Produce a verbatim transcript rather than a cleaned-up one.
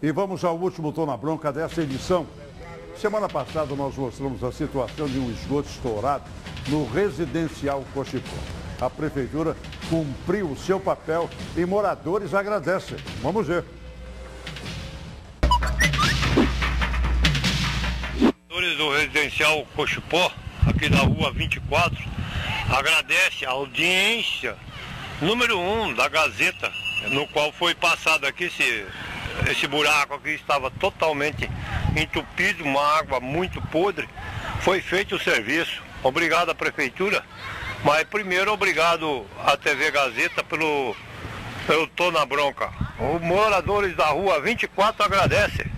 E vamos ao último Tô na Bronca dessa edição. Semana passada nós mostramos a situação de um esgoto estourado no residencial Cochipó. A prefeitura cumpriu o seu papel e moradores agradecem. Vamos ver. Moradores do residencial Cochipó, aqui na rua vinte e quatro, agradece a audiência número um da Gazeta, no qual foi passado aqui esse, esse buraco aqui, estava totalmente entupido, uma água muito podre. Foi feito o serviço. Obrigado à prefeitura, mas primeiro obrigado à T V Gazeta pelo, pelo Tô na Bronca. Os moradores da rua vinte e quatro agradecem.